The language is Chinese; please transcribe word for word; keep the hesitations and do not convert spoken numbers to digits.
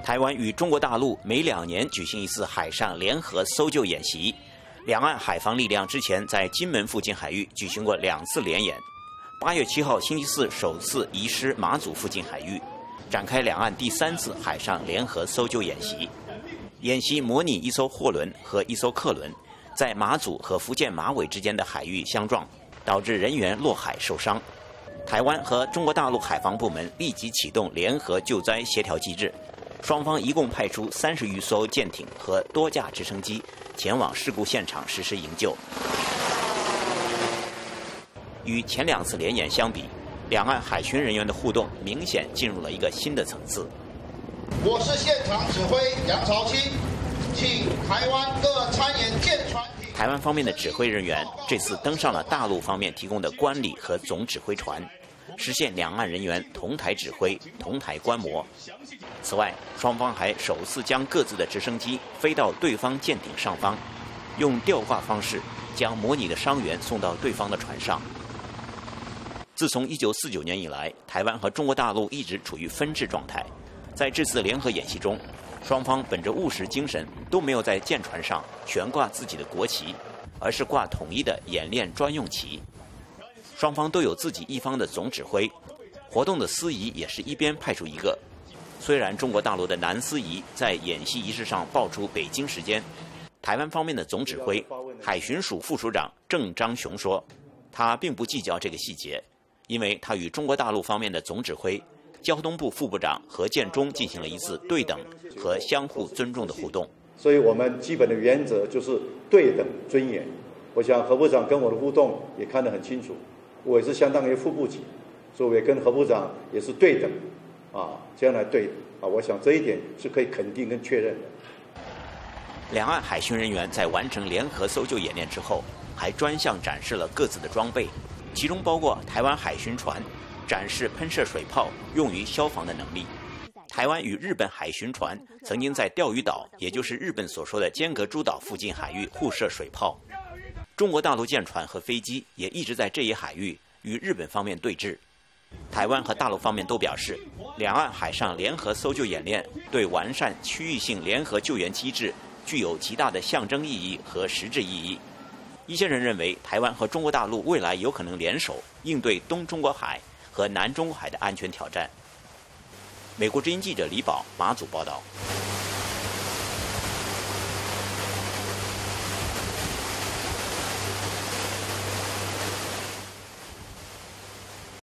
台湾与中国大陆每两年举行一次海上联合搜救演习，两岸海防力量之前在金门附近海域举行过两次联演。八月七号星期四首次移师马祖附近海域，展开两岸第三次海上联合搜救演习。演习模拟一艘货轮和一艘客轮在马祖和福建马尾之间的海域相撞，导致人员落海受伤。台湾和中国大陆海防部门立即启动联合救灾协调机制。双方一共派出三十余艘舰艇和多架直升机前往事故现场实施营救。与前两次联演相比，两岸海巡人员的互动明显进入了一个新的层次。 我是现场指挥杨朝清，请台湾各参演舰船体。 台湾方面的指挥人员这次登上了大陆方面提供的观礼和总指挥船，实现两岸人员同台指挥、同台观摩。此外，双方还首次将各自的直升机飞到对方舰艇上方，用吊挂方式将模拟的伤员送到对方的船上。自从一九四九年以来，台湾和中国大陆一直处于分治状态。在这次联合演习中，双方本着务实精神，都没有在舰船上悬挂自己的国旗，而是挂统一的演练专用旗。双方都有自己一方的总指挥，活动的司仪也是一边派出一个。虽然中国大陆的男司仪在演习仪式上报出北京时间，台湾方面的总指挥海巡署副署长郑章雄说，他并不计较这个细节，因为他与中国大陆方面的总指挥交通部副部长何建中进行了一次对等和相互尊重的互动。 所以我们基本的原则就是对等尊严。我想何部长跟我的互动也看得很清楚，我也是相当于副部级，所以我也跟何部长也是对等啊，这样来对啊，我想这一点是可以肯定跟确认的。 两岸海巡人员在完成联合搜救演练之后，还专项展示了各自的装备，其中包括台湾海巡船展示喷射水炮用于消防的能力。台湾与日本海巡船曾经在钓鱼岛，也就是日本所说的尖阁诸岛附近海域互射水炮。中国大陆舰船和飞机也一直在这一海域与日本方面对峙。台湾和大陆方面都表示，两岸海上联合搜救演练对完善区域性联合救援机制具有极大的象征意义和实质意义。一些人认为，台湾和中国大陆未来有可能联手应对东中国海和南中国海的安全挑战。美国之音记者李宝马祖报道。